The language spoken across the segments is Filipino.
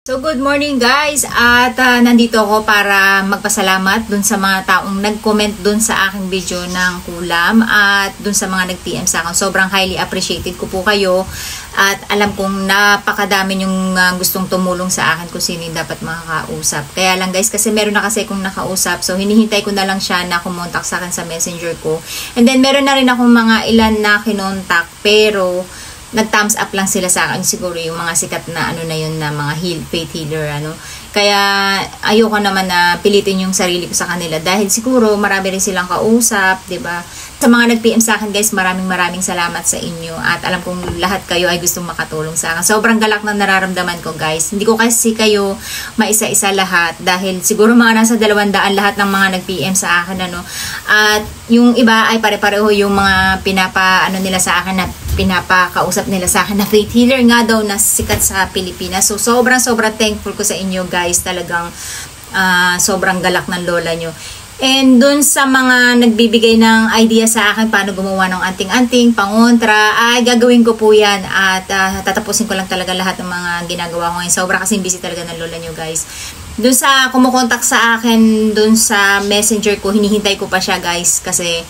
So good morning guys, at nandito ako para magpasalamat dun sa mga taong nag-comment dun sa aking video ng kulam at dun sa mga nag-PM sa akin. Sobrang highly appreciated ko po kayo at alam kong napakadami yung gustong tumulong sa akin kung sino yung dapat makakausap. Kaya lang guys, kasi meron na kasi kong nakausap, so hinihintay ko na lang siya na kumontak sa akin sa messenger ko. And then meron na rin akong mga ilan na kinontak pero nag-thumbs up lang sila sa akin, siguro yung mga sikat na ano na yun na mga faith healer ano. Kaya ayoko naman na pilitin yung sarili ko sa kanila dahil siguro marami rin silang kausap, 'di ba? Sa mga nag-PM sa akin guys, maraming salamat sa inyo at alam kong lahat kayo ay gustong makatulong sa akin. Sobrang galak na nararamdaman ko guys. Hindi ko kasi kayo maisa-isa lahat dahil siguro mga nasa 200 lahat ng mga nag-PM sa akin ano. At yung iba ay pare-pareho yung mga pinapa ano nila sa akin na pinapakausap nila sa akin na faith healer nga daw na sikat sa Pilipinas. So sobrang thankful ko sa inyo guys. Talagang sobrang galak ng lola nyo. And dun sa mga nagbibigay ng idea sa akin paano gumawa ng anting-anting, pangontra, ay gagawin ko po yan at tatapusin ko lang talaga lahat ng mga ginagawa ko ngayon. Sobra kasing busy talaga ng lola nyo guys. Dun sa kumukontak sa akin, dun sa messenger ko, hinihintay ko pa siya guys kasi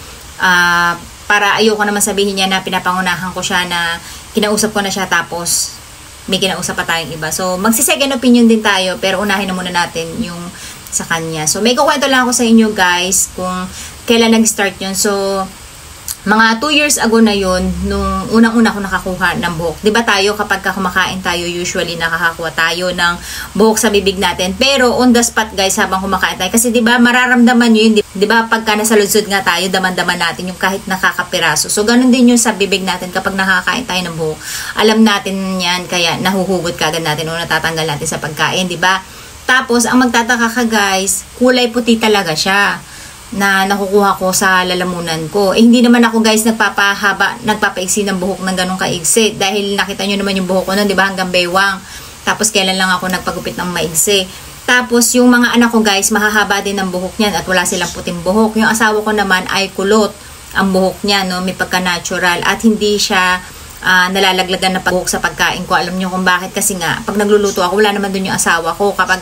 para ayoko naman sabihin niya na pinapangunahan ko siya na kinausap ko na siya tapos may kinausap pa tayong iba. So magsi-second opinion din tayo pero unahin na muna natin yung sa kanya. So may kukwento lang ako sa inyo guys kung kailan nag-start yun. So mga 2 years ago na yun, nung unang-una ko nakakuha ng buhok. Diba tayo kapag kumakain tayo, usually nakakakuha tayo ng buhok sa bibig natin. Pero on the spot guys, habang kumakain tayo. Kasi diba mararamdaman nyo yun, diba pagka nasa lunsod nga tayo, daman-daman natin yung kahit nakakapiraso. So ganun din yung sa bibig natin kapag nakakain tayo ng buhok. Alam natin yan, kaya nahuhugot kagad natin o natatanggal natin sa pagkain, diba? Tapos ang magtataka ka guys, kulay puti talaga siya na nakukuha ko sa lalamunan ko. Eh, hindi naman ako guys nagpapaiksi ng buhok ng ganong kaigsi. Dahil nakita nyo naman yung buhok ko nun, di ba? Hanggang baywang. Tapos kailan lang ako nagpagupit ng maigsi. Tapos yung mga anak ko guys, mahahaba din ang buhok niyan at wala silang puting buhok. Yung asawa ko naman ay kulot ang buhok niya, no? May pagka-natural at hindi siya nalalaglagan na buhok sa pagkain ko. Alam nyo kung bakit? Kasi nga, pag nagluluto ako, wala naman dun yung asawa ko. Kapag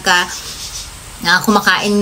kumakain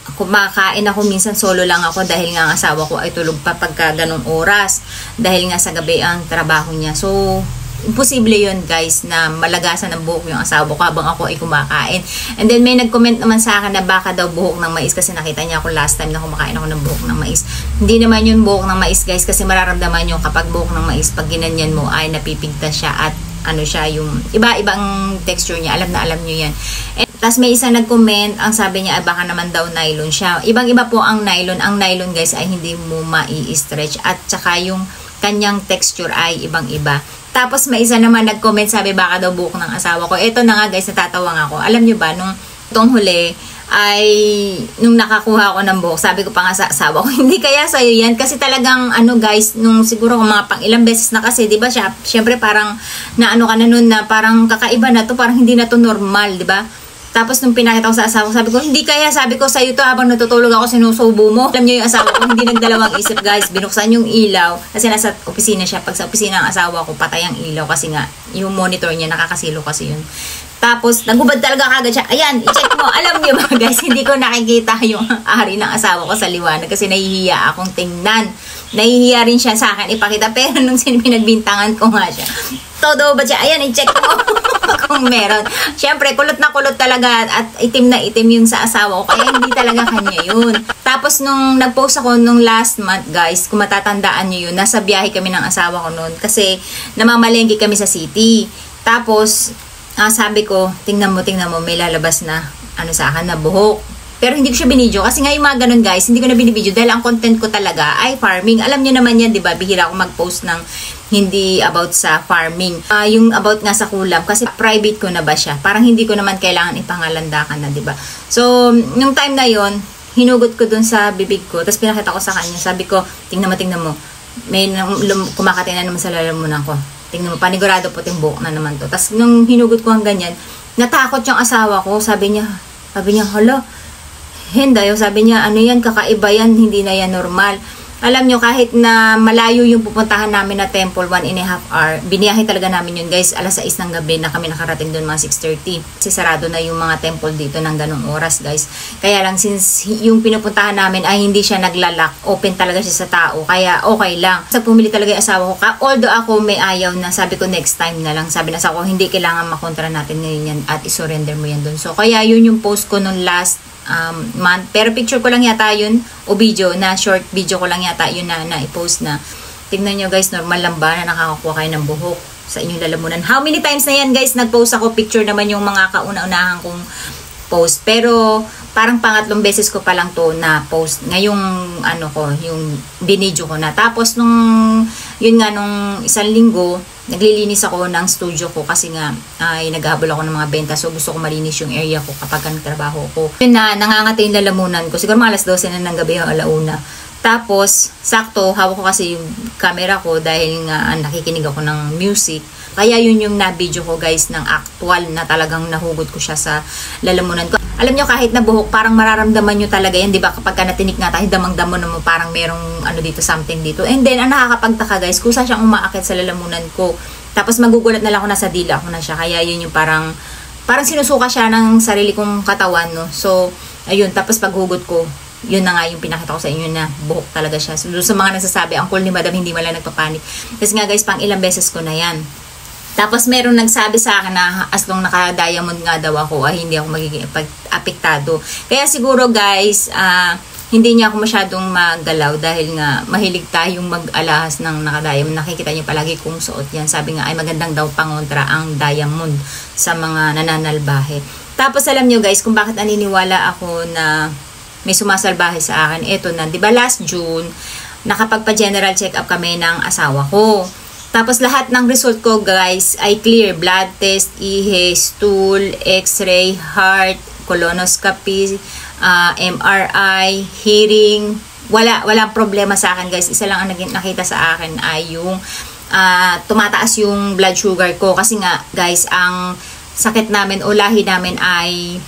ako minsan solo lang ako dahil nga ang asawa ko ay tulog pa pagka ganong oras dahil nga sa gabi ang trabaho niya. So imposible yun guys na malagasan ng buhok yung asawa ko habang ako ay kumakain. And then may nag-comment naman sa akin na baka daw buhok ng mais kasi nakita niya ako last time na kumakain ako ng buhok ng mais. Hindi naman yun buhok ng mais guys kasi mararamdaman nyo kapag buhok ng mais pag ginanyan mo ay napipigtas siya at ano siya yung iba-ibang texture niya. Alam nyo yan. Tapos may isang nag-comment, ang sabi niya ay baka naman daw nylon siya. Ibang-iba po ang nylon. Ang nylon guys ay hindi mo mai-stretch at saka yung kanyang texture ay ibang-iba. Tapos may isa naman nag-comment, sabi baka daw buhok ng asawa ko. Ito na nga guys, natatawa nga ako. Alam niyo ba, nung itong huli ay nung nakakuha ako ng buhok, sabi ko pa nga sa asawa ko, hindi kaya sa'yo yan. Kasi talagang ano guys, nung siguro mga pang ilang beses na kasi, di ba siya, syempre parang na ano ka na nun na parang kakaiba na to, parang hindi na to normal, di ba? Tapos nung pinakita ko sa asawa ko, sabi ko, hindi kaya, sabi ko sa'yo to habang natutulog ako, sinusubo mo. Alam niyo yung asawa ko, hindi nagdalawang isip guys, binuksan yung ilaw, kasi nasa opisina siya. Pag sa opisina ng asawa ko, patay ang ilaw kasi nga, yung monitor niya, nakakasilo kasi yun. Tapos, nagubad talaga kagad siya. Ayan, i-check mo. Alam niyo ba guys, hindi ko nakikita yung ari ng asawa ko sa liwanag kasi nahihiya akong tingnan. Nahihiya rin siya sa akin ipakita, pero nung pinagbintangan ko nga siya, todo ba siya? Ayan, i-check mo kung meron. Siyempre, kulot na kulot talaga at itim na itim yun sa asawa ko. Kaya hindi talaga kanya yun. Tapos, nung nag-post ako nung last month, guys, kung matatandaan nyo yun, nasa biyahe kami ng asawa ko noon kasi namamalengke kami sa city. Tapos, sabi ko, tingnan mo, may lalabas na ano sa akin na buhok. Pero hindi ko siya binidyo kasi nga yung mga ganun guys, hindi ko na binibidyo dahil ang content ko talaga ay farming. Alam niyo naman yan, 'di ba? Bihira ako mag-post ng hindi about sa farming. Yung about nga sa kulam kasi private ko na ba siya? Parang hindi ko naman kailangan ipangalandakan na, 'di ba? So, nung time na 'yon, hinugot ko dun sa bibig ko, tapos pinakita ko sa kanya. Sabi ko, tingnan mo. May kumakatin na naman sa lalamunan ko. Tingnan mo, panigurado puting buhok na naman to. Tapos nung hinugot ko ang ganyan, natakot yung asawa ko. Sabi niya, hala, Henday, sabi niya, ano yan, kakaiba yan, hindi na yan normal. alam nyo, kahit na malayo yung pupuntahan namin na temple, 1.5 hour, biniyahe talaga namin yun guys, alas 6 ng gabi na kami nakarating doon, mga 6:30. Kasi sarado na yung mga temple dito ng ganong oras guys. Kaya lang, since yung pinupuntahan namin ay hindi siya naglalak, open talaga siya sa tao, kaya okay lang. Sa pumili talaga yung asawa ko, although ako may ayaw na, sabi ko next time na lang, sabi na sa ako, hindi kailangan makontra natin ngayon yan at isurrender mo yan doon. So kaya yun yung post ko nung last month, pero picture ko lang yata yun o video, na short video ko lang yata yun na i-post na. Tingnan nyo guys, normal lang ba na nakakakuha kayo ng buhok sa inyong lalamunan? How many times na yan guys nag-post ako, picture naman yung mga kauna-unahan kong post, pero parang pangatlong beses ko pa lang to na post ngayong ano ko, yung binidyo ko na. Tapos nung yun nga, nung isang linggo naglilinis ako ng studio ko kasi nga ay naghahabol ako ng mga benta, so gusto ko malinis yung area ko kapag nagtrabaho ko. Yun na, nangangati yung lalamunan ko, siguro mga alas 12 na ng gabi o alauna. Tapos sakto hawak ko kasi yung camera ko dahil nga nakikinig ako ng music, kaya yun yung na-video ko guys, ng actual na talagang nahugot ko siya sa lalamunan ko. Alam nyo, kahit na buhok, parang mararamdaman nyo talaga yan, di ba? Kapag ka natinik nga tayo, damang-damo na mo, parang merong ano dito, something dito. And then, ang nakakapagtaka guys, kusa siyang umaakit sa lalamunan ko. Tapos magugulat na lang ako, nasa dila ako na siya. Kaya yun yung parang sinusuka siya ng sarili kong katawan, no? So, ayun, tapos paghugot ko, yun na nga yung pinakita ko sa inyo na buhok talaga siya. So, sa mga nagsasabi, ang cool ni madam, hindi man lang nagpapanik. Kasi nga guys, pang ilang beses ko na yan. Tapos meron nagsabi sa akin na as long naka-diamond nga daw ako, ay hindi ako magiging apektado. Kaya siguro guys, hindi niya ako masyadong magalaw dahil nga mahilig tayong mag-alahas ng naka-diamond. Nakikita niyo palagi kung suot yan. Sabi nga ay magandang daw pangontra ang diamond sa mga nananalbahe. Tapos alam niyo guys kung bakit naniniwala ako na may sumasalbahe sa akin. Eto na, 'di ba last June nakapagpa-general check-up kami ng asawa ko. Tapos lahat ng result ko guys ay clear. Blood test, ihe, stool, x-ray, heart, colonoscopy, MRI, hearing. Walang problema sa akin guys. Isa lang ang nakita sa akin ay yung tumataas yung blood sugar ko. Kasi nga guys, ang sakit namin o lahi namin ay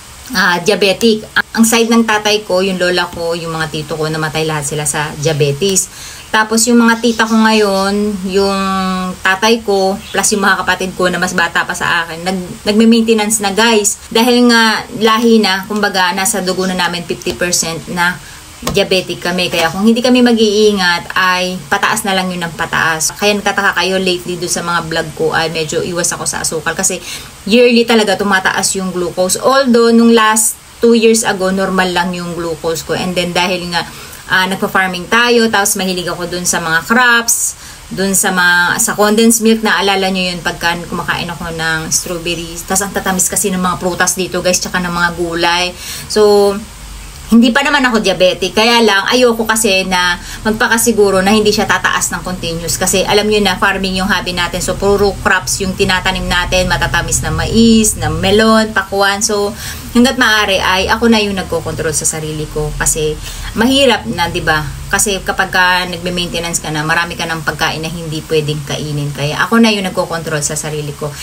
diabetic. Ang side ng tatay ko, yung lola ko, yung mga tito ko, namatay lahat sila sa diabetes. Tapos yung mga tita ko ngayon, yung tatay ko, plus yung mga kapatid ko na mas bata pa sa akin, nagme-maintenance na guys. Dahil nga lahi na, kumbaga nasa dugo na namin 50% na diabetic kami. Kaya kung hindi kami mag-iingat, ay pataas na lang yun ng pataas. Kaya nagtataka kayo lately doon sa mga vlog ko, ay medyo iwas ako sa asukal. Kasi yearly talaga tumataas yung glucose. Although, nung last 2 years ago, normal lang yung glucose ko. And then dahil nga, nagpa-farming tayo, tapos mahilig ako dun sa mga crops, dun sa condensed milk, na alala nyo yun pagka kumakain ako ng strawberries. Tapos ang tatamis kasi ng mga prutas dito guys, tsaka ng mga gulay. So, hindi pa naman ako diabetic, kaya lang ayoko kasi na magpakasiguro na hindi siya tataas ng continuous. Kasi alam nyo na, farming yung hobby natin. So, puro crops yung tinatanim natin, matatamis na mais, na melon, pakuan. So, hanggat maaari ay ako na yung nagko-control sa sarili ko. Kasi mahirap na, di ba? Kasi kapag nagme-maintenance ka na, marami ka ng pagkain na hindi pwedeng kainin. Kaya ako na yung nagko-control sa sarili ko.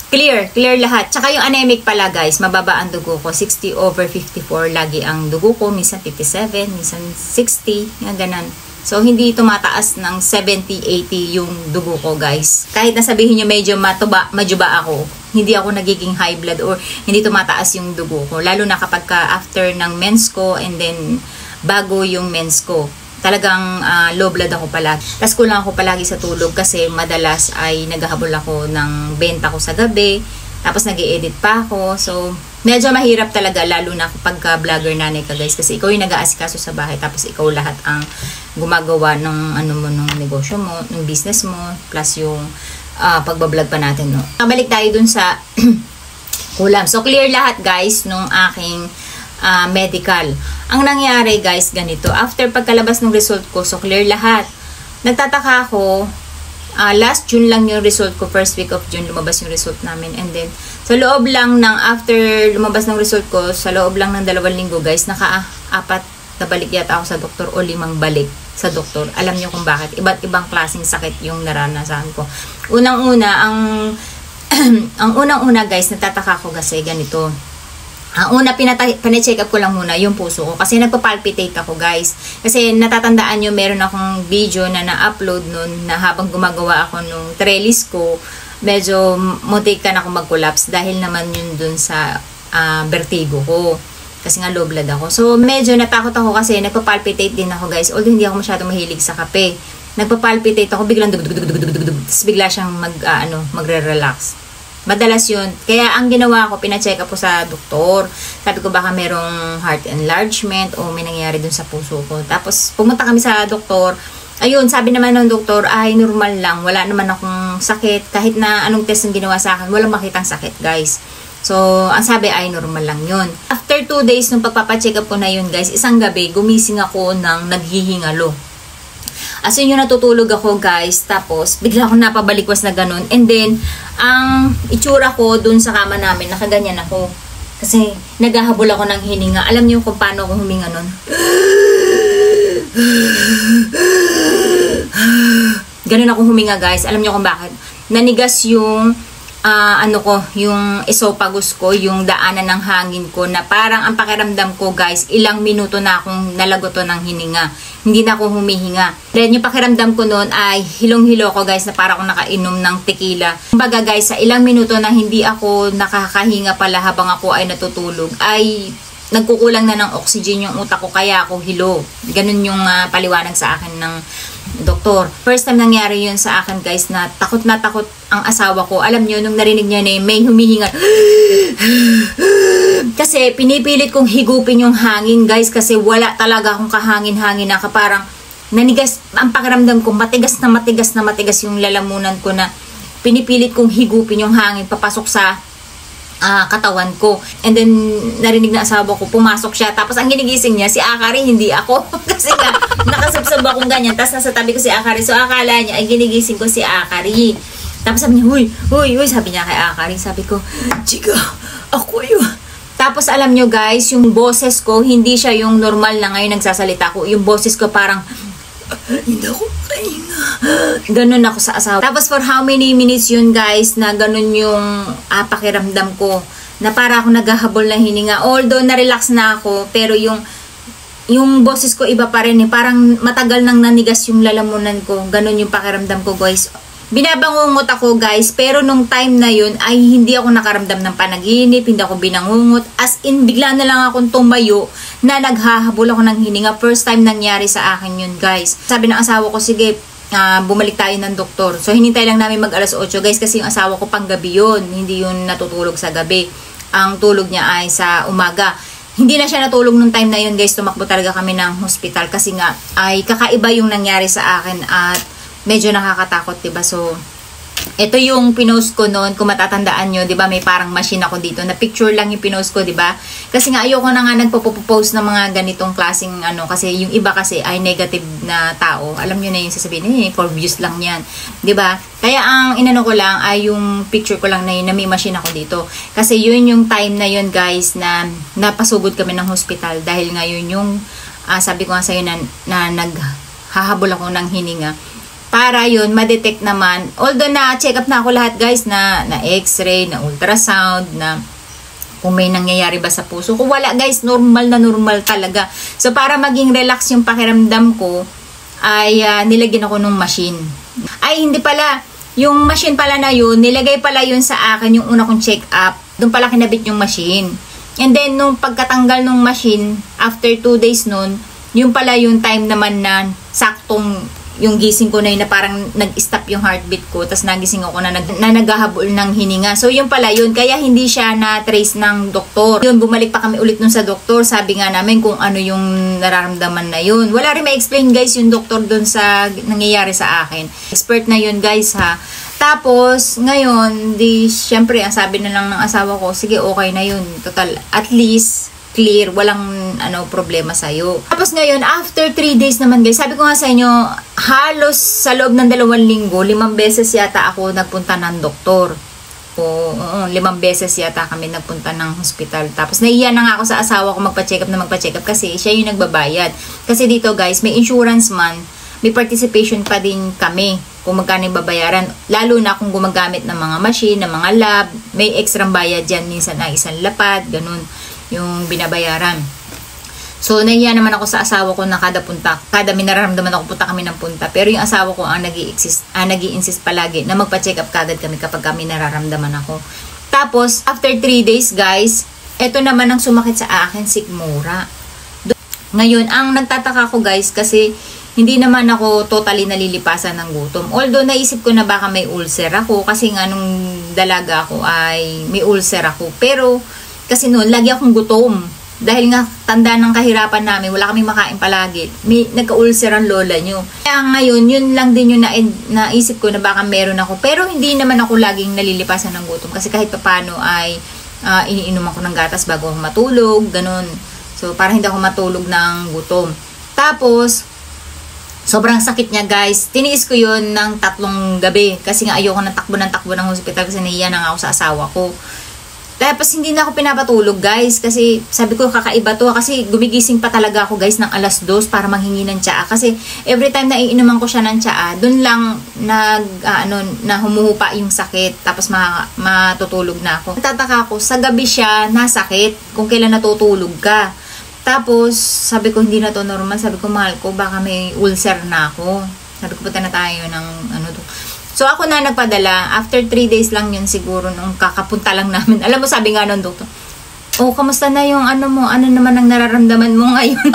Clear lahat. Tsaka yung anemic pala guys, mababa ang dugo ko. 60/54 lagi ang dugo ko. Minsan 57, minsan 60, nga ganan. So, hindi tumataas ng 70-80 yung dugo ko guys. Kahit nasabihin nyo medyo majuba ako, hindi ako nagiging high blood or hindi tumataas yung dugo ko. Lalo na kapag after ng mens ko and then bago yung mens ko. Talagang low blood ako palagi. Tapos kulang ako palagi sa tulog kasi madalas ay naghahabol ako ng benta ko sa gabi. Tapos nag-i-edit pa ako. So, medyo mahirap talaga lalo na kapag vlogger nanay ka guys. Kasi ikaw yung nag-aasikaso sa bahay. Tapos ikaw lahat ang gumagawa ng ng negosyo mo, ng business mo. Plus yung pagbablog pa natin. No? Balik tayo dun sa kulam. So, clear lahat guys nung aking medical. Ang nangyari guys, ganito. After pagkalabas ng result ko, so clear lahat. Nagtataka ako, last June lang yung result ko, first week of June lumabas yung result namin. And then, sa loob lang ng, after lumabas ng result ko, sa loob lang ng 2 linggo guys, naka-4 na balik yata ako sa doktor o 5 balik sa doktor. Alam niyo kung bakit. Iba't ibang klaseng sakit yung naranasan ko. Unang-una, ang unang-una guys, nagtataka ko kasi ganito. Ang una, pina-check up ko lang muna yung puso ko. Kasi nagpa-palpitate ako, guys. Kasi natatandaan nyo, meron akong video na na-upload nun na habang gumagawa ako nung trellis ko, medyo muntik ka na ako mag-collapse dahil naman yun dun sa vertigo ko. Kasi nga low blood ako. So, medyo natakot ako kasi nagpa-palpitate din ako, guys. Although hindi ako masyadong mahilig sa kape. Nagpa-palpitate ako, biglang dug-dug-dug-dug-dug-dug. Tapos bigla siyang magre-relax. Madalas yun. Kaya ang ginawa ko, pina-check up ko sa doktor. Sabi ko baka merong heart enlargement o may nangyari dun sa puso ko. Tapos pumunta kami sa doktor. Ayun, sabi naman ng doktor, ay normal lang. Wala naman akong sakit. Kahit na anong test ang ginawa sa akin, walang makitang sakit, guys. So, ang sabi ay normal lang yun. After 2 days nung pagpapacheck up ko na yun, guys, isang gabi, gumising ako ng naghihingalo. As in, yung natutulog ako, guys, tapos bigla akong napabalikwas na ganun. And then, ang itsura ko dun sa kama namin, nakaganyan ako. Kasi naghahabol ako ng hininga. Alam niyo kung paano ako huminga nun? Ganun ako huminga, guys. Alam niyo kung bakit? Nanigas yung yung esophagus ko, yung daanan ng hangin ko, na parang ang pakiramdam ko, guys, ilang minuto na akong nalagoto ng hininga. Hindi na ako humihinga. Then, yung pakiramdam ko noon ay hilong-hilo ko, guys, na parang akong nakainom ng tequila. Kumbaga, guys, sa ilang minuto na hindi ako nakakahinga pala habang ako ay natutulog, ay nagkukulang na ng oxygen yung utak ko, kaya ako hilo. Ganun yung paliwanag sa akin ng doktor. First time nangyari yun sa akin, guys, na takot ang asawa ko. Alam nyo, nung narinig niya na may humihinga. Kasi pinipilit kong higupin yung hangin, guys, kasi wala talaga akong kahangin-hangin na parang nanigas ang pakiramdam ko, matigas yung lalamunan ko, na pinipilit kong higupin yung hangin papasok sa katawan ko. And then, narinig na asawa ko, pumasok siya. Tapos, ang ginigising niya, si Akari, hindi ako. Kasi nga, nakasabsab akong ganyan. Tapos, nasa tabi ko si Akari. So, akala niya, ay ginigising ko si Akari. Tapos, sabi niya, huy, sabi niya kay Akari. Sabi ko, Chiga, ako yun. Tapos, alam nyo, guys, yung boses ko, hindi siya yung normal na ngayon nagsasalita ko. Yung boses ko parang, hindi ako kahinga. Ganun ako sa asawa. Tapos for how many minutes yun, guys, na ganun yung pakiramdam ko, na para ako naghahabol ng hininga. Although na-relax na ako, pero yung boses ko iba pa rin eh. Parang matagal nang nanigas yung lalamunan ko. Ganun yung pakiramdam ko, guys. Binabangungot ako, guys, pero nung time na yun ay hindi ako nakaramdam ng panaginip, hindi ako binangungot. As in, bigla na lang akong tumayo na naghahabol ako ng hininga. First time nangyari sa akin yun, guys. Sabi ng asawa ko, sige, bumalik tayo ng doktor. So, hinintay lang namin mag alas 8, guys, kasi yung asawa ko pang gabi yun. Hindi yun natutulog sa gabi. Ang tulog niya ay sa umaga. Hindi na siya natulog nung time na yun, guys. Tumakbo talaga kami ng hospital kasi nga ay kakaiba yung nangyari sa akin at medyo nakakatakot, diba? So, ito yung pinost ko noon, kung matatandaan nyo, diba? May parang machine ako dito, na picture lang yung pinost ko, diba? Kasi nga, ayoko na nga nagpo-post ng mga ganitong klaseng kasi yung iba kasi ay negative na tao. Alam nyo na yung sasabihin, for views lang yan, diba? Kaya ang inano ko lang ay yung picture ko lang na yun, na may machine ako dito. Kasi yun yung time na yun, guys, na napasugod kami ng hospital dahil ngayon yung, sabi ko nga sa'yo na naghahabol ako ng hininga. Para yun, ma-detect naman. Although na-check up na ako lahat, guys, na x-ray, na ultrasound, na kung may nangyayari ba sa puso ko. Wala, guys, normal na normal talaga. So, para maging relax yung pakiramdam ko, ay nilagyan ako ng machine. Ay, hindi pala. Yung machine pala na yun, nilagay pala yun sa akin yung una kong check up. Doon pala kinabit yung machine. And then, nung pagkatanggal ng machine, after 2 days nun, yung pala yung time naman na saktong yung gising ko na yun, na parang nag-stop yung heartbeat ko, tapos nagising ako na naghahabol ng hininga. So, yun pala yun. Kaya hindi siya na-trace ng doktor. Yun, bumalik pa kami ulit nun sa doktor. Sabi nga namin kung ano yung nararamdaman na yun. Wala rin ma-explain, guys, yung doktor dun sa nangyayari sa akin. Expert na yun, guys, ha. Tapos, ngayon, syempre, ang sabi na lang ng asawa ko, sige, okay na yun. Total, at least, clear, walang problema sa'yo. Tapos ngayon, after 3 days naman, guys, sabi ko nga sa inyo, halos sa loob ng 2 linggo, 5 beses yata ako nagpunta ng doktor. Oo, 5 beses yata kami nagpunta ng hospital. Tapos naiiyan na nga ako sa asawa ko magpa-check up kasi siya yung nagbabayad. Kasi dito, guys, may insurance man, may participation pa din kami kung magkano yung babayaran. Lalo na kung gumagamit ng mga machine, ng mga lab, may extra bayad dyan, minsan na isang lapad, ganun. yung binabayaran. So, nahiya naman ako sa asawa ko na kada may nararamdaman ako, punta kami ng punta. Pero yung asawa ko ang nag-i-insist palagi na magpa-check up kagad kami kapag kami nararamdaman ako. Tapos, after 3 days, guys, eto naman ang sumakit sa akin, sikmura. Ngayon, ang nagtataka ko, guys, kasi hindi naman ako totally nalilipasan ng gutom. Although, naisip ko na baka may ulcer ako kasi nga nung dalaga ako ay may ulcer ako. Pero, kasi noon, lagi akong gutom. Dahil nga, tanda ng kahirapan namin, wala kaming makain palagi. May nagka-ulcer ang lola nyo. Kaya ngayon, yun lang din yung naisip ko na baka meron ako. Pero hindi naman ako laging nalilipasan ng gutom. Kasi kahit papano ay iniinom ako ng gatas bago ako matulog, ganun. So, para hindi ako matulog ng gutom. Tapos, sobrang sakit niya, guys. Tiniis ko yun ng 3 gabi. Kasi nga ayoko ng takbo ng hospital kasi nahiya na nga ako sa asawa ko. Tapos hindi na ako pinapatulog, guys, kasi sabi ko kakaiba to, kasi gumigising pa talaga ako, guys, ng 2:00 para manghingi ng tsaa, kasi every time na iinuman ko siya ng tsaa, dun lang na humuhupa yung sakit, tapos matutulog na ako. Tataka ako, sa gabi siya nasakit kung kailan natutulog ka. Tapos sabi ko hindi na to normal, sabi ko mahal ko, baka may ulcer na ako. Sabi ko punta na tayo ng So, ako na nagpadala. After 3 days lang yun siguro nung kakapunta lang namin. Alam mo, sabi nga nung doktor, oh, kamusta na yung mo? Ano naman ang nararamdaman mo ngayon?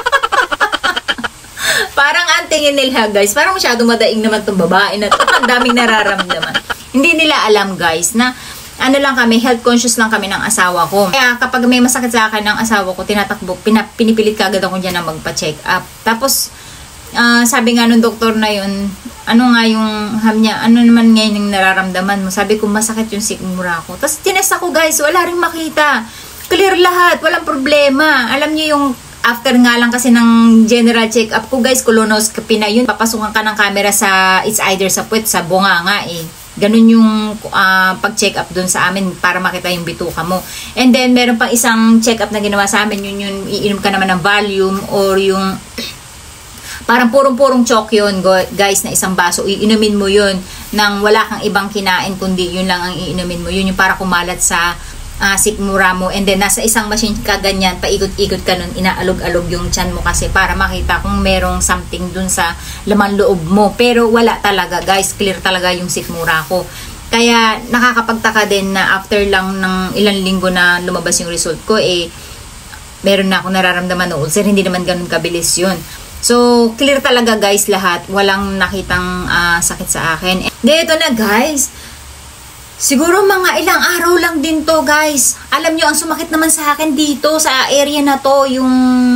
Parang ang tingin nila, guys, parang masyadong madaing naman itong babae na ito. Ang daming nararamdaman. Hindi nila alam, guys, na lang kami, health conscious lang kami ng asawa ko. Kaya kapag may masakit sa akin ng asawa ko, tinatakbo, pinipilit kagad ako dyan na magpa-check up. Tapos, sabi nga nung doktor na yun, ano nga yung niya, ano naman ngayon yung nararamdaman mo? Sabi ko, masakit yung sikmura ko. Tapos tinest ako, guys, wala rin makita. Clear lahat, walang problema. Alam niyo yung after nga lang kasi ng general check-up ko, guys, colonoscopy na yun. Papasukan ka ng camera sa, it's either sa puwet, sa bunganga eh. Ganun yung pag-check up dun sa amin para makita yung bituka mo. And then, meron pang isang check up na ginawa sa amin, yun iinom ka naman ng Valium or yung parang purong-purong chok yun, guys, na isang baso. Iinumin mo yun nang wala kang ibang kinain, kundi yun lang ang iinumin mo. Yun yung para kumalat sa sikmura mo. And then, nasa isang machine ka ganyan, paikot-ikot ka nun, inaalog-alog yung tiyan mo kasi para makita kung merong something dun sa laman loob mo. Pero wala talaga, guys. Clear talaga yung sikmura ko. Kaya, nakakapagtaka din na after lang ng ilang linggo na lumabas yung result ko, meron na ako nararamdaman na ulcer. Hindi naman ganun kabilis yun. So, clear talaga, guys, lahat. Walang nakitang sakit sa akin. Ito na, guys. Siguro mga ilang araw lang din to, guys. Alam nyo, ang sumakit naman sa akin dito, sa area na to, yung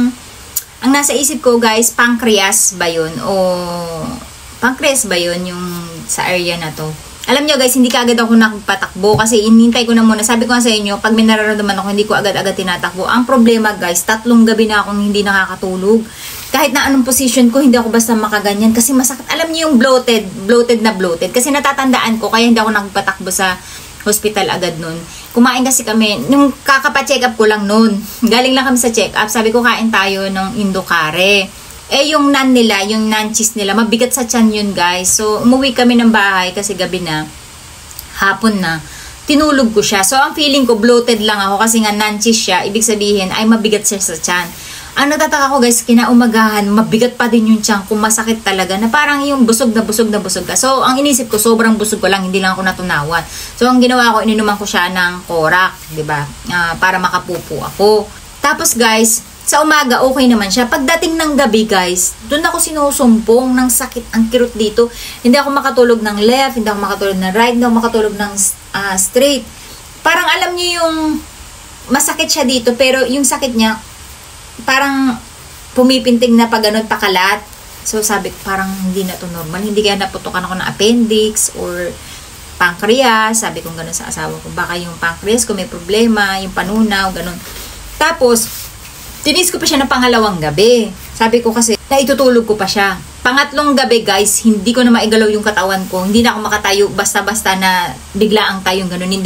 ang nasa isip ko, guys, pancreas ba yun? O pancreas ba yun yung sa area na to? Alam nyo, guys, hindi kaagad ako nagpatakbo kasi inintay ko na muna. Sabi ko nga sa inyo, pag may nararamdaman ako, hindi ko agad-agad tinatakbo. Ang problema, guys, 3 gabi na akong hindi nakakatulog. Kahit na anong position ko, hindi ako basta makaganyan kasi masakit. Alam niyo yung bloated na bloated. Kasi natatandaan ko, kaya hindi ako nagpatakbo sa hospital agad nun. Kumain kasi kami, nung kakapa-check up ko lang nun. Galing lang kami sa check up, sabi ko kain tayo ng indokare. Yung nan nila, yung nan cheese nila, mabigat sa tiyan yun, guys. So, umuwi kami ng bahay kasi gabi na, hapon na. Tinulog ko siya. So, ang feeling ko, bloated lang ako kasi nga nan cheese siya. Ibig sabihin, ay mabigat siya sa tiyan. Ang natataka ko, guys, kinaumagahan, mabigat pa din yung tiyan kung masakit talaga, na parang yung busog na busog ka. So, ang inisip ko, sobrang busog ko lang, hindi lang ako natunawan. So, ang ginawa ko, ininuman ko siya ng korak, diba? Para makapupo ako. Tapos, guys, sa umaga, okay naman siya. Pagdating ng gabi, guys, doon ako sinusumpong ng sakit, ang kirot dito. Hindi ako makatulog ng left, hindi ako makatulog ng right, hindi ako makatulog ng straight. Parang alam niyo yung masakit siya dito, pero yung sakit niya, parang pumipinting na pag ganun pakalat. So sabi ko parang hindi na to normal. Hindi kaya naputukan ako ng appendix or pancreas. Sabi ko ganun sa asawa ko. Baka yung pancreas ko may problema, yung panunaw, ganun. Tapos, tinis ko pa siya ng pangalawang gabi. Sabi ko kasi, naitutulog ko pa siya. Pangatlong gabi, guys, hindi ko na maigalaw yung katawan ko. Hindi na ako makatayo basta-basta na bigla ang tayong ganun. Hindi.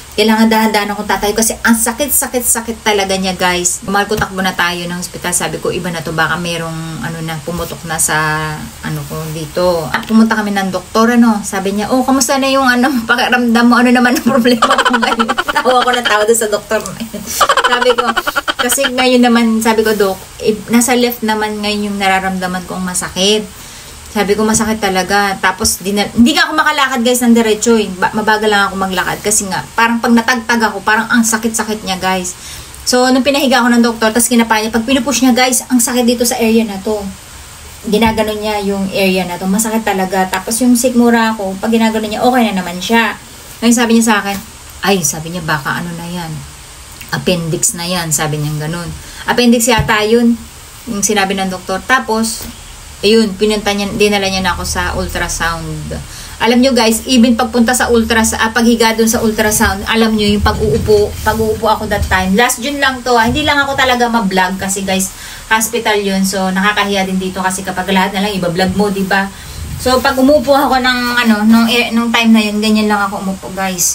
Kailangan dahan-dahan akong tatayo kasi ang sakit talaga niya, guys. Mahal ko, takbo na tayo ng hospital. Sabi ko, iba na to, baka merong pumutok na sa ko dito. At pumunta kami ng doktor, sabi niya, oh, kamusta na yung pakiramdam mo, ano naman ang problema ko ngayon? Tawa ko na tawa doon sa doktor. Sabi ko, kasi ngayon naman, sabi ko, Dok, nasa left naman ngayon yung nararamdaman kong masakit. Sabi ko, masakit talaga. Tapos, hindi nga ako makalakad, guys, ng diretso. Mabagal lang ako maglakad. Kasi nga, parang pag natagtag ako, parang ang sakit-sakit niya, guys. So, nung pinahiga ako ng doktor, tapos kinapaya niya, pag pinupush niya, guys, ang sakit dito sa area na to. Ginaganon niya yung area na to. Masakit talaga. Tapos, yung sikmura ko, pag ginaganon niya, okay na naman siya. Ngayon, sabi niya sa akin, sabi niya, baka ano na yan. Appendix na yan. Sabi niya ganun. Appendix yata yun. Yung sinabi ng doktor. Tapos, ayun, dinala niya na ako sa ultrasound. Alam nyo, guys, even pagpunta sa paghiga dun sa ultrasound, alam nyo yung pag-uupo ako that time. Last June lang to, hindi lang ako talaga ma-vlog kasi, guys, hospital yun. So, nakakahiya din dito kasi kapag lahat na lang iba-vlog mo, diba? So, pag umupo ako nung time na yun, ganyan lang ako umupo, guys.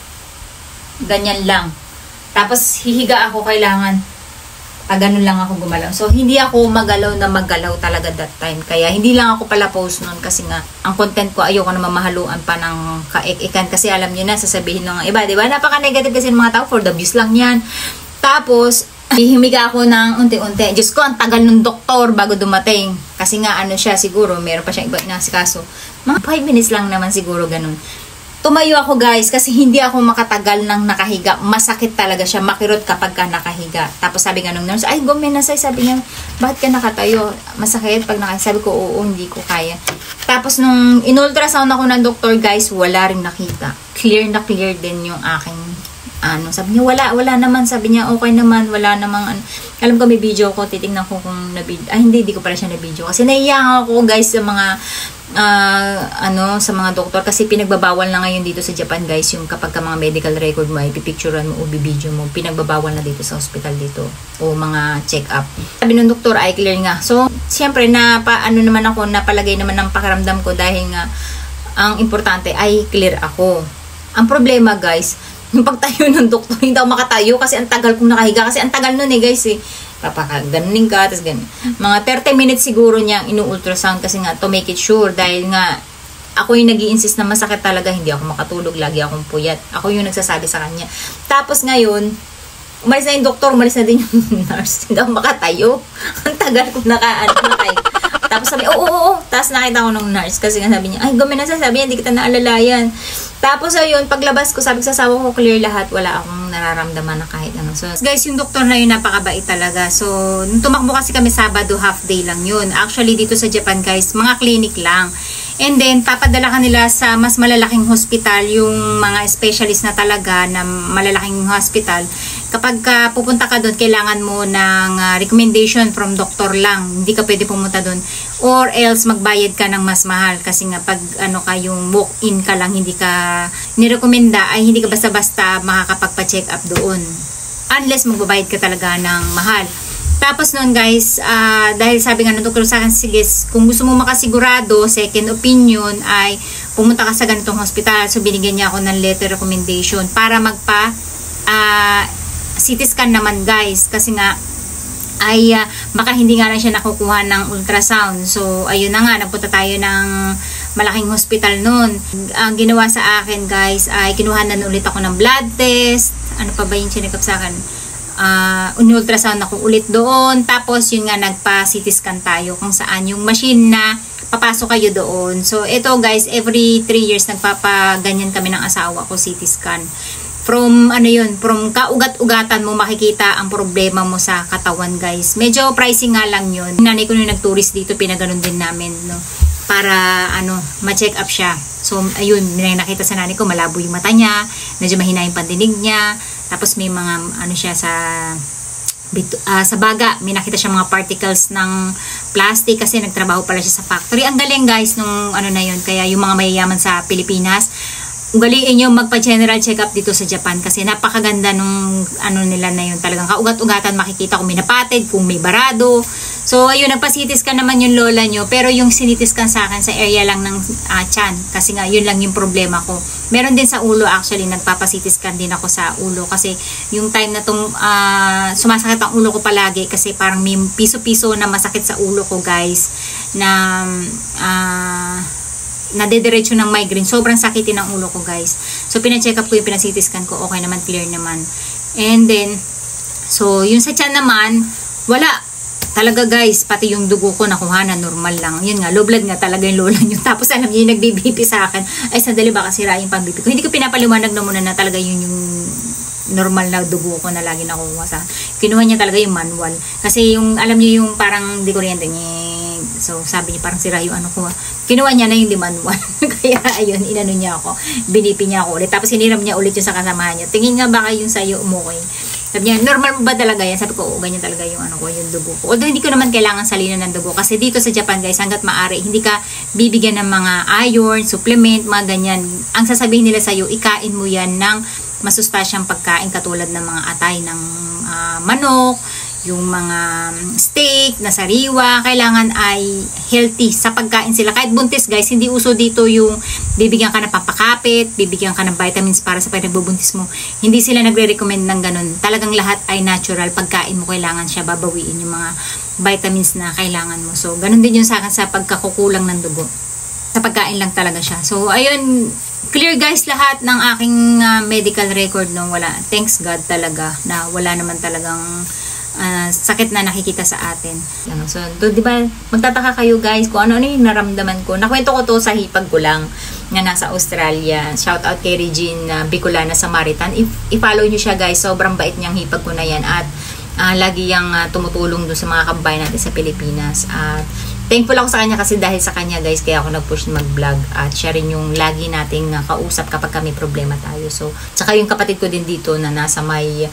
Ganyan lang. Tapos, hihiga ako, kailangan ganun lang ako gumalaw. So, hindi ako magalaw talaga that time. Kaya, hindi lang ako pala post nun kasi nga, ang content ko, ayoko na mamahaluan pa ng kaik-ikan kasi alam nyo na, sasabihin ng iba, diba? Napaka-negative kasi ng mga tao, for the views lang yan. Tapos, hihiga ako ng unti-unti. Diyos ko, ang tagal ng doktor bago dumating. Kasi nga, siya siguro, meron pa siyang iba inasikaso. Mga 5 minutes lang naman siguro ganun. Tumayo ako, guys, kasi hindi ako makatagal ng nakahiga. Masakit talaga siya. Makirot kapag ka nakahiga. Tapos sabi nga nung nurse, Gomenasay, sabi niya, bakit ka nakatayo? Masakit pag nakahiga. Sabi ko, oo, hindi ko kaya. Tapos nung in-ultrasound ako ng doktor, guys, wala rin nakita. Clear na clear din yung aking sabi niya, wala naman. Sabi niya, okay naman, wala namang Alam ko may video ko, titingnan ko kung hindi ko pala siya na video. Kasi naiiyak ako, guys, sa mga sa mga doktor kasi pinagbabawal na ngayon dito sa Japan, guys, yung kapag ka mga medical record mo ay pipicturean mo o bibidyo mo, pinagbabawal na dito sa hospital dito o mga check-up. Sabi ng doktor ay clear nga. So, siyempre naman ako, napalagay naman ng pakiramdam ko dahil nga ang importante ay clear ako. Ang problema, guys, yung pagtayo ng doktor, hindi ako makatayo kasi ang tagal kong nakahiga. Kasi ang tagal nun guys papakaganunin ka, tapos ganun. Mga 30 minutes siguro niyang inu-ultrasound kasi nga to make it sure, dahil nga ako yung nag-i-insist na masakit talaga, hindi ako makatulog, lagi akong puyat. Ako yung nagsasabi sa kanya. Tapos ngayon, umalis na yung doktor, umalis na din yung nurse. Hindi ako makatayo. Ang tagal kong nakahiga. Tapos sabi, oo. Tapos nakita ko ng nurse kasi nga sabi niya, Gomenasay, sabi niya, hindi kita naalalayan. Tapos ayun, paglabas ko, sabi ko sa asawa ko, clear lahat, wala akong nararamdaman na kahit ano. So guys, yung doktor na yun, napakabait talaga. So, nung tumakbo kasi kami Sabado, half day lang yun. Actually, dito sa Japan, guys, mga clinic lang. And then, papadala ka nila sa mas malalaking hospital, yung mga specialist na talaga na malalaking hospital. Kapag pupunta ka doon, kailangan mo ng recommendation from doctor lang. Hindi ka pwede pumunta doon. Or else, magbayad ka ng mas mahal. Kasi nga, pag yung walk-in ka lang, hindi ka nirekomenda, ay hindi ka basta-basta makakapagpa-check up doon. Unless magbabayad ka talaga ng mahal. Tapos noon, guys, dahil sabi nga ng doktor sa akin, sige, kung gusto mo makasigurado, second opinion, ay pumunta ka sa ganitong hospital. So, binigyan niya ako ng letter recommendation para CT scan naman, guys. Kasi nga, baka hindi nga lang siya nakukuha ng ultrasound. So, ayun na nga, nagpunta tayo ng malaking hospital noon. Ang ginawa sa akin, guys, ay kinuha na ulit ako ng blood test. Ano pa ba yung chinikap sa akin? Un-ultrasound ako ulit doon. Tapos yun nga, nagpa-CT scan tayo kung saan yung machine na papasok kayo doon. So ito, guys, every 3 years nagpapaganyan kami ng asawa ko, CT scan. From from kaugat-ugatan mo makikita ang problema mo sa katawan, guys. Medyo pricey nga lang yun. Nanay ko nung nag-tourist dito, pinaganon din namin, no, para ma-check up siya. So ayun, nakita sa nanay ko, malabo yung mata niya, medyo mahina yung pandinig niya. Tapos may mga siya sa baga, may nakita siya mga particles ng plastic kasi nagtrabaho pala siya sa factory. Ang galing, guys, nung na yun. Kaya yung mga mayayaman sa Pilipinas, ugaliin nyo magpa-general check-up dito sa Japan kasi napakaganda nung ano nila na yun. Talagang kaugat-ugatan makikita kung may napatid, kung may barado. So, ayun, nagpa-CT scan naman yung lola nyo. Pero yung CT scan sa akin sa area lang ng tiyan. Kasi nga, yun lang yung problema ko. Meron din sa ulo actually, nagpapa-CT scan din ako sa ulo. Kasi yung time na tong sumasakit ang ulo ko palagi kasi parang may piso-piso na masakit sa ulo ko guys. Na nadediretso ng migraine. Sobrang sakitin ng ulo ko guys. So, pina-check up ko yung pina-CT scan ko. Okay naman, clear naman. And then, so, yung sa tiyan naman, wala. Talaga guys, pati yung dugo ko nakuha na normal lang. Yun nga, low blood nga talaga yung lola nyo. Tapos alam niyo yung nagbi-BP sa akin. Ay, sandali baka sira yung pang-BP ko. Hindi ko pinapaliwanag na muna na talaga yun yung normal na dugo ko na lagi nakuha sa akin. Kinuha niya talaga yung manual. Kasi yung, alam niyo yung parang di kuryente niya. So, sabi niya parang sira yung ano ko. Kinuha niya na yung di manual. Kaya, ayun, inano niya ako. Binipi niya ako ulit. Tapos, hiniram niya ulit yung sa kasamahan niya. Tingin nga baka yung sa'yo umukoy. Sabi niya, normal ba talaga yan? Sabi ko, oo, ganyan talaga yung ano ko, yung dugo ko. Although, hindi ko naman kailangan salinan ng dugo. Kasi dito sa Japan, guys, hanggat maaari, hindi ka bibigyan ng mga iron, supplement, mga ganyan. Ang sasabihin nila sa'yo, ikain mo yan ng masustasyang pagkain katulad ng mga atay ng manok, yung mga steak na sariwa, kailangan ay healthy sa pagkain sila. Kahit buntis guys, hindi uso dito yung bibigyan ka ng pampakapit, bibigyan ka ng vitamins para sa pagnagbubuntis mo. Hindi sila nagre-recommend ng ganun. Talagang lahat ay natural. Pagkain mo kailangan siya babawiin yung mga vitamins na kailangan mo. So, ganun din yung sa akin sa pagkakukulang ng dugo. Sa pagkain lang talaga siya. So, ayun, clear guys lahat ng aking medical record no, wala. Thanks God talaga na wala naman talagang sakit na nakikita sa atin. So, di ba, magtataka kayo guys kung ano yung naramdaman ko. Nakwento ko to sa hipag ko lang na nasa Australia. Shout out kay Regine Bicolana Samaritan. I-follow nyo siya guys. Sobrang bait niyang hipag ko na yan. At lagi yang tumutulong doon sa mga kababayan natin sa Pilipinas. At thankful ako sa kanya kasi dahil sa kanya guys kaya ako nag-push mag-vlog at siya rin yung lagi nating kausap kapag kami problema tayo. So, tsaka yung kapatid ko din dito na nasa may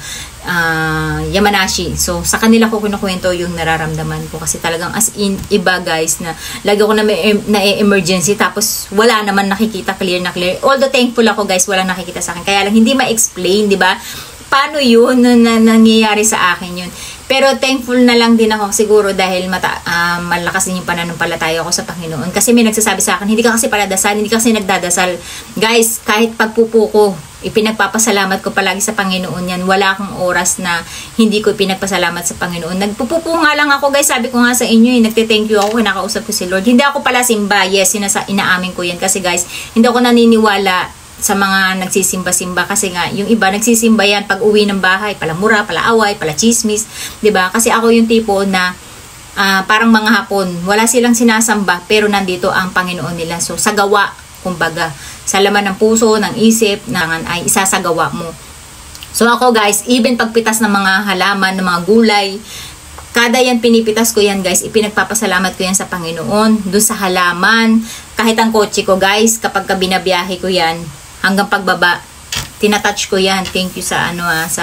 Yamanashi. So, sa kanila ko kinukwento yung nararamdaman ko kasi talagang as in iba guys na lagi ako na emergency tapos wala naman nakikita clear na clear. Although thankful ako guys, wala nakikita sa akin. Kaya lang hindi ma-explain, di ba? Paano yun na nangyayari sa akin yun? Pero thankful na lang din ako siguro dahil malakas din yung pananampalataya ako sa Panginoon. Kasi may nagsasabi sa akin, hindi ka kasi paladasal, hindi ka kasi nagdadasal. Guys, kahit pagpupo ko, ipinagpapasalamat ko palagi sa Panginoon yan. Wala akong oras na hindi ko ipinagpasalamat sa Panginoon. Nagpupupo nga lang ako guys, sabi ko nga sa inyo, nagte-thank you ako, kinakausap ko si Lord. Hindi ako pala simba, yes, inaamin ko yan. Kasi guys, hindi ako naniniwala sa mga nagsisimba-simba kasi nga yung iba nagsisimba yan pag uwi ng bahay, pala mura, pala away, pala chismis, 'di ba? Kasi ako yung tipo na parang mga Hapon, wala silang sinasamba pero nandito ang Panginoon nila. So sa gawa, kumbaga, sa laman ng puso, ng isip, ay isasagawa mo. So ako guys, even pagpitas ng mga halaman, ng mga gulay, kada yan pinipitas ko yan guys, ipinagpapasalamat ko yan sa Panginoon, doon sa halaman, kahit ang kotse ko guys, kapag binabiyahe ko yan, hanggang pagbaba, tinatouch ko yan. Thank you sa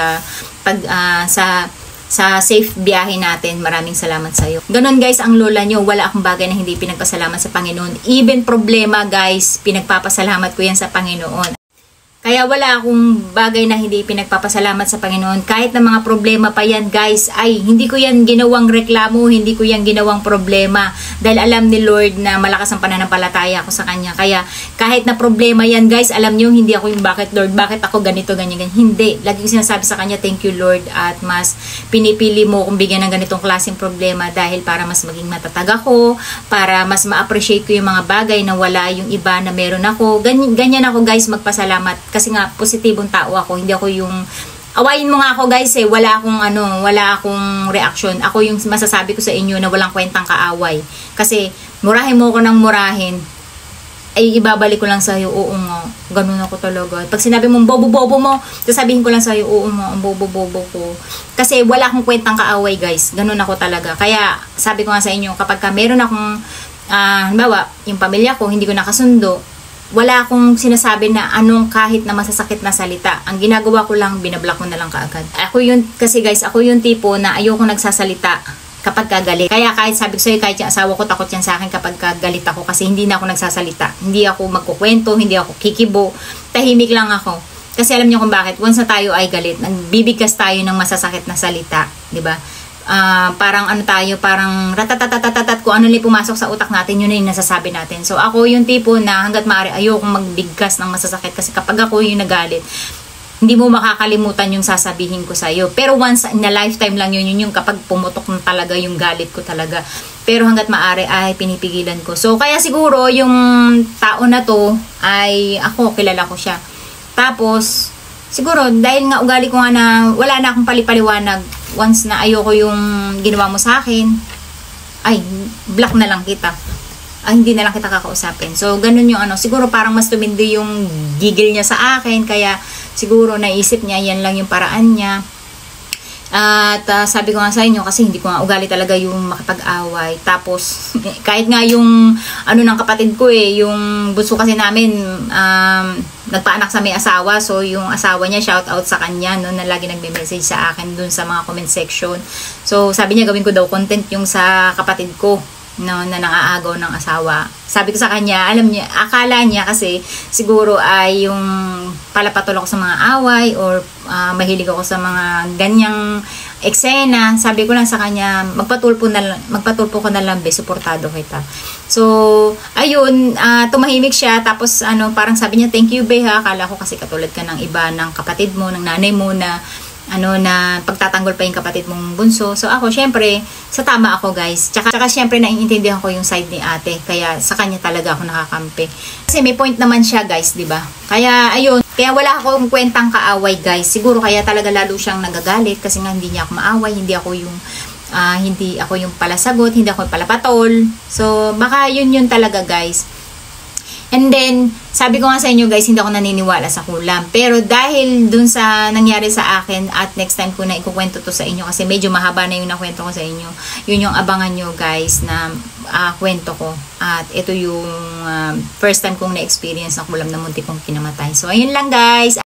sa safe biyahe natin. Maraming salamat sa iyo. Ganon guys ang lola nyo. Wala akong bagay na hindi pinagpasalamat sa Panginoon. Even problema guys, pinagpapasalamat ko yan sa Panginoon. Kaya wala akong bagay na hindi pinagpapasalamat sa Panginoon. Kahit na mga problema pa yan guys, ay hindi ko yan ginawang reklamo, hindi ko yan ginawang problema. Dahil alam ni Lord na malakas ang pananampalataya ako sa Kanya. Kaya kahit na problema yan guys, alam nyo, hindi ako yung bakit Lord, bakit ako ganito, ganyan, ganyan. Hindi. Lagi ko sinasabi sa Kanya, thank you Lord. At mas pinipili mo kung bigyan ng ganitong klaseng problema dahil para mas maging matatag ako, para mas ma-appreciate ko yung mga bagay na wala yung iba na meron ako. Ganyan ako guys magpasalamat. Kasi nga, positibong tao ako. Hindi ako yung, awayin mo nga ako guys wala akong reaction. Ako yung masasabi ko sa inyo na walang kwentang kaaway. Kasi, murahin mo ako ng murahin, ay ibabalik ko lang sa'yo, oo nga, ganun ako talaga. Pag sinabi mong bobo-bobo mo, sasabihin ko lang sa'yo, oo nga, ang bobo-bobo ko. Kasi wala akong kwentang kaaway guys. Ganun ako talaga. Kaya, sabi ko nga sa inyo, kapag meron akong, halimbawa, yung pamilya ko, hindi ko nakasundo, wala akong sinasabi na anong kahit na masasakit na salita. Ang ginagawa ko lang, binablock ko na lang kaagad. Ako yun, kasi guys, ako yung tipo na ayoko nagsasalita kapag kagalit. Kaya kahit sabi ko sa'yo, kahit yung asawa ko, takot yan sa akin kapag kagalit ako kasi hindi na ako nagsasalita. Hindi ako magkukwento, hindi ako kikibo. Tahimik lang ako. Kasi alam niyo kung bakit. Once na tayo ay galit, nagbibigkas tayo ng masasakit na salita. Diba? Parang ano tayo, parang ratatatatatat, kung ano lang pumasok sa utak natin, yun na yung nasasabi natin. So ako yung tipo na hanggat maaari ayokong magbigkas ng masasakit kasi kapag ako yung nagalit, hindi mo makakalimutan yung sasabihin ko sa'yo. Pero once in a lifetime lang yun yung kapag pumutok na talaga yung galit ko talaga. Pero hanggat maaari ay pinipigilan ko. So kaya siguro yung tao na to ay ako, kilala ko siya. Tapos siguro dahil nga ugali ko nga na wala na akong palipaliwanag, once na ayoko yung ginawa mo sa akin, ay block na lang kita. Hindi na lang kita kakausapin. So ganun yung ano, siguro parang mas tumindi yung gigil niya sa akin, kaya siguro naisip niya yan lang yung paraan niya. At sabi ko nga sa inyo, kasi hindi ko nga ugali talaga yung makipag-away. Tapos kahit nga yung ano ng kapatid ko yung bunso kasi namin nagpaanak sa may asawa. So yung asawa niya, shout out sa kanya no, na lagi nagme-message sa akin dun sa mga comment section. So sabi niya gawin ko daw content yung sa kapatid ko no, na nangaagaw ng asawa. Sabi ko sa kanya, alam niya, akala niya kasi siguro ay yung palapatol ako sa mga away or mahilig ako sa mga ganyang eksena. Sabi ko lang sa kanya, magpatulpo ko na lang, be, suportado kita. So ayun, tumahimik siya, tapos ano, parang sabi niya, thank you be ha, akala ko kasi katulad ka ng iba, ng kapatid mo, ng nanay mo na ano, na pagtatanggol pa yung kapatid mong bunso. So ako, syempre, sa tama ako guys. Tsaka syempre, naiintindihan ko yung side ni ate. Kaya sa kanya talaga ako nakakampi. Kasi may point naman siya guys, di ba? Kaya ayun, kaya wala akong kwentang kaaway guys. Siguro kaya talaga lalo siyang nagagalit kasi nga hindi niya ako maaway, hindi ako yung palasagot, hindi ako yung palapatol. So baka yun talaga guys. And then, sabi ko nga sa inyo guys, hindi ako naniniwala sa kulam. Pero dahil dun sa nangyari sa akin, at next time ko na ikukwento to sa inyo kasi medyo mahaba na yung nakwento ko sa inyo. Yun yung abangan nyo guys na kwento ko. At ito yung first time kong na-experience ng kulam na muntik kong kinamatay. So, ayun lang guys.